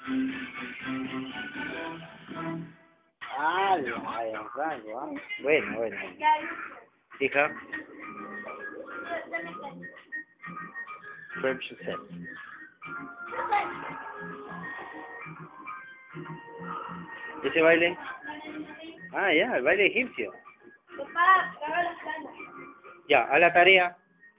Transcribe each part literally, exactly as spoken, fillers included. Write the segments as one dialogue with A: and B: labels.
A: Ah, ay, rango, ¿ah? Bueno, bueno. Hija. French set. ¿Ese baile? Ah, ya, el baile egipcio. Ya, a la tarea.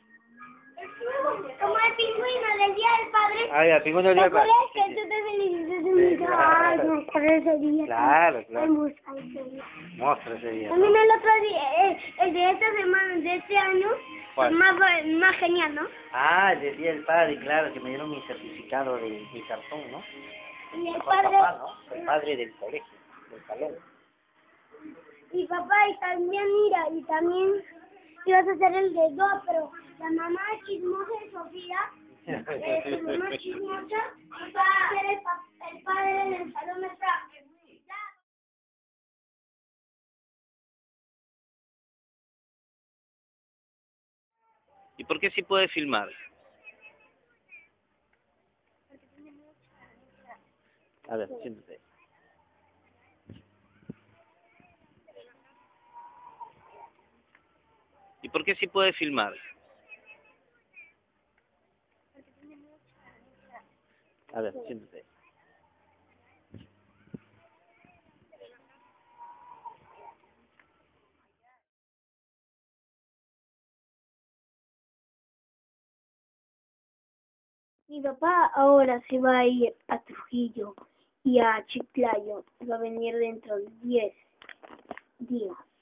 B: Como el pingüino del Día del Padre.
A: Ah, ya, pingüino del Día del Padre.
B: ¿Te acuerdas que tú te felicitaste de mi casa? Ay, me acuerdo ese día.
A: Claro, claro.
B: Ay, busca ese día.
A: Muestra ese día.
B: También el otro día, el, el de esta semana, de este año,
A: ¿Cuál?
B: más, más genial, ¿no?
A: Ah, el del Día del Padre, claro, que me dieron mi certificado de mi cartón, ¿no?
B: Y el
A: Fue
B: padre,
A: papá, ¿no? El padre del colegio, del salón.
B: y papá, y también, mira, y también ibas a hacer el de dos, pero la mamá chismosa de Sofía, eh, su mamá chismosa, iba a hacer el, pa- el padre en el salón de atrás.
A: ¿Y por qué sí puede filmar? A ver, siéntate. ¿Y por qué sí puede filmar? A ver, siéntate.
B: Mi papá ahora se va a ir a Trujillo y a Chiclayo. Va a venir dentro de diez días.